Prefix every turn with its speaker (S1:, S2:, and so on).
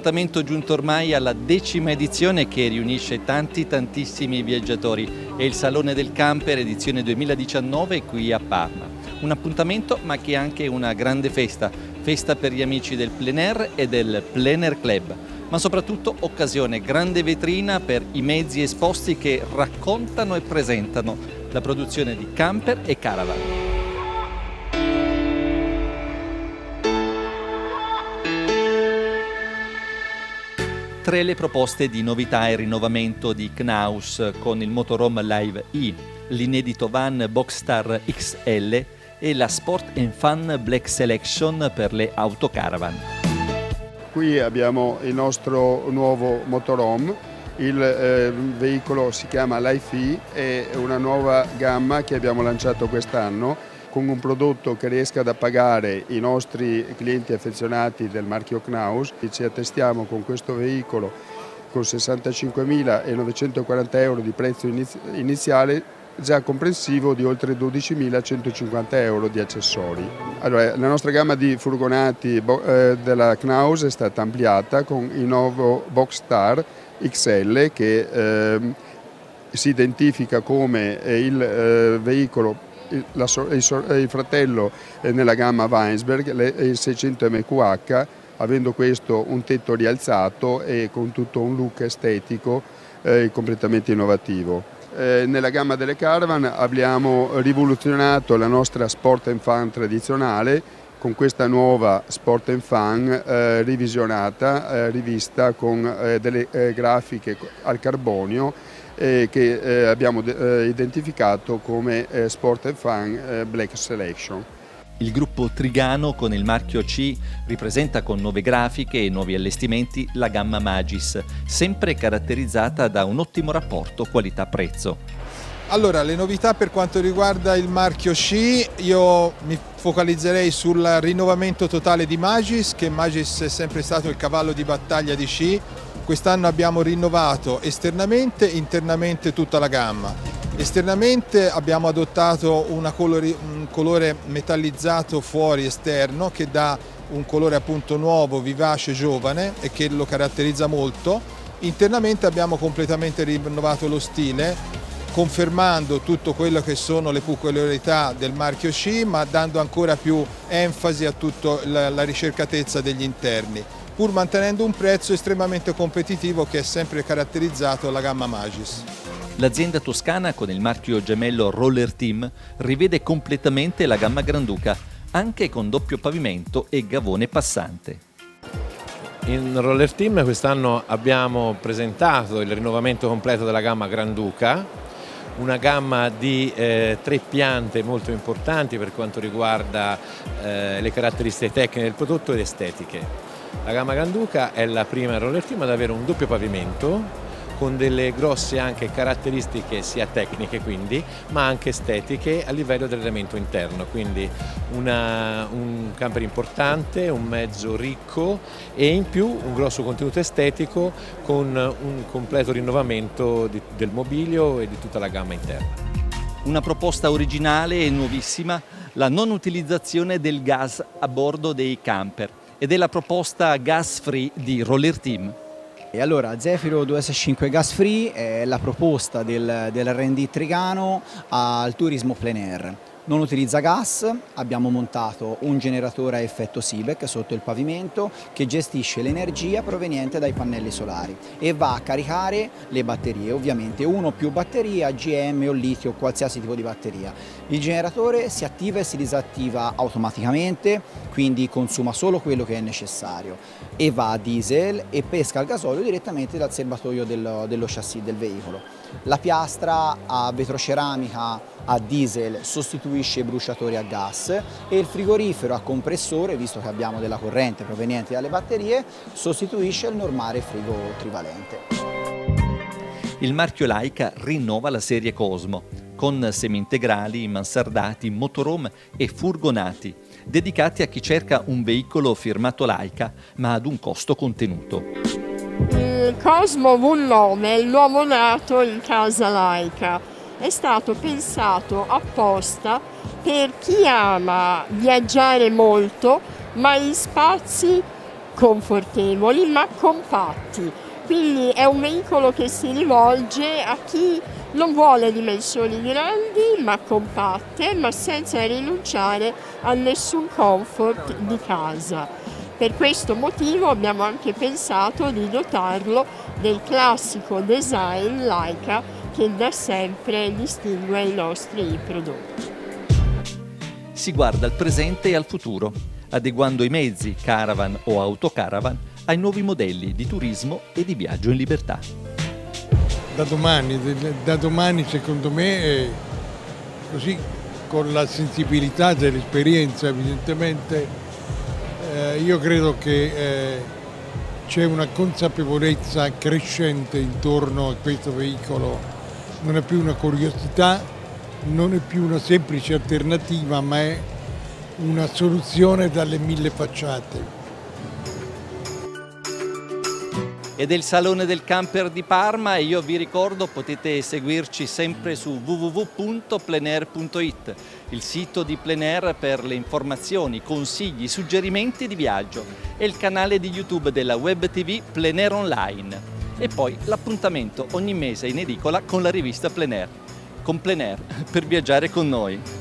S1: appuntamento giunto ormai alla 10ª edizione che riunisce tantissimi viaggiatori. È il Salone del Camper edizione 2019 qui a Parma. Un appuntamento ma che è anche una grande festa per gli amici del Plein Air e del Plein Air Club, ma soprattutto occasione, grande vetrina per i mezzi esposti che raccontano e presentano la produzione di camper e caravan. Tre le proposte di novità e rinnovamento di Knaus con il motorhome Live E, l'inedito van Boxstar XL e la Sport & Fun Black Selection per le autocaravan.
S2: Qui abbiamo il nostro nuovo motorhome, il veicolo si chiama Live E, è una nuova gamma che abbiamo lanciato quest'anno con un prodotto che riesca ad appagare i nostri clienti affezionati del marchio Knaus. Ci attestiamo con questo veicolo con 65.940 euro di prezzo iniziale, già comprensivo di oltre 12.150 euro di accessori. Allora, la nostra gamma di furgonati della Knaus è stata ampliata con il nuovo Boxstar XL che si identifica come il veicolo, il fratello nella gamma Weinsberg, il 600 MQH, avendo questo un tetto rialzato e con tutto un look estetico completamente innovativo. Nella gamma delle caravan abbiamo rivoluzionato la nostra Sport & Fun tradizionale con questa nuova Sport & Fun revisionata, rivista con delle grafiche al carbonio che abbiamo identificato come Sport & Fun Black Selection.
S1: Il gruppo Trigano con il marchio C ripresenta con nuove grafiche e nuovi allestimenti la gamma Magis, sempre caratterizzata da un ottimo rapporto qualità-prezzo.
S3: Allora, le novità per quanto riguarda il marchio C, io mi focalizzerei sul rinnovamento totale di Magis, che Magis è sempre stato il cavallo di battaglia di C. Quest'anno abbiamo rinnovato esternamente e internamente tutta la gamma. Esternamente abbiamo adottato un colore metallizzato fuori esterno che dà un colore appunto nuovo, vivace, giovane e che lo caratterizza molto. Internamente abbiamo completamente rinnovato lo stile, confermando tutto quello che sono le peculiarità del marchio C, ma dando ancora più enfasi a tutta la ricercatezza degli interni, pur mantenendo un prezzo estremamente competitivo che è sempre caratterizzato la gamma Magis.
S1: L'azienda toscana con il marchio gemello Roller Team rivede completamente la gamma Granduca, anche con doppio pavimento e gavone passante.
S4: In Roller Team quest'anno abbiamo presentato il rinnovamento completo della gamma Granduca, una gamma di 3 piante molto importanti per quanto riguarda le caratteristiche tecniche del prodotto ed estetiche. La gamma Granduca è la prima Roller Team ad avere un doppio pavimento con delle grosse anche caratteristiche sia tecniche quindi, ma anche estetiche a livello dell'elemento interno, quindi un camper importante, un mezzo ricco e in più un grosso contenuto estetico con un completo rinnovamento del mobilio e di tutta la gamma interna.
S1: Una proposta originale e nuovissima, la non utilizzazione del gas a bordo dei camper ed è la proposta gas free di Roller Team.
S5: E allora Zefiro 2S5 Gas Free è la proposta dell'R&D Trigano al turismo plein air. Non utilizza gas, abbiamo montato un generatore a effetto Seebeck sotto il pavimento che gestisce l'energia proveniente dai pannelli solari e va a caricare le batterie, ovviamente uno o più batterie, AGM o litio o qualsiasi tipo di batteria. Il generatore si attiva e si disattiva automaticamente, quindi consuma solo quello che è necessario e va a diesel e pesca il gasolio direttamente dal serbatoio dello chassis del veicolo. La piastra a vetroceramica a diesel sostituisce i bruciatori a gas e il frigorifero a compressore, visto che abbiamo della corrente proveniente dalle batterie, sostituisce il normale frigo trivalente.
S1: Il marchio Laika rinnova la serie Cosmo con semi-integrali, mansardati, motorhome e furgonati dedicati a chi cerca un veicolo firmato Laika ma ad un costo contenuto.
S6: Il Cosmo V9 è il nuovo nato in casa Laika. È stato pensato apposta per chi ama viaggiare molto ma in spazi confortevoli ma compatti. Quindi è un veicolo che si rivolge a chi non vuole dimensioni grandi ma compatte, ma senza rinunciare a nessun comfort di casa. Per questo motivo abbiamo anche pensato di dotarlo del classico design Laika che da sempre distingue i nostri prodotti.
S1: Si guarda al presente e al futuro, adeguando i mezzi, caravan o autocaravan, ai nuovi modelli di turismo e di viaggio in libertà.
S7: Da domani secondo me, così con la sensibilità dell'esperienza evidentemente, io credo che c'è una consapevolezza crescente intorno a questo veicolo, non è più una curiosità, non è più una semplice alternativa, ma è una soluzione dalle mille facciate.
S1: Ed è il Salone del Camper di Parma e io vi ricordo potete seguirci sempre su www.plenair.it, il sito di Plenair per le informazioni, consigli, suggerimenti di viaggio e il canale di YouTube della web TV Plenair Online. E poi l'appuntamento ogni mese in edicola con la rivista Plenair. Con Plenair per viaggiare con noi.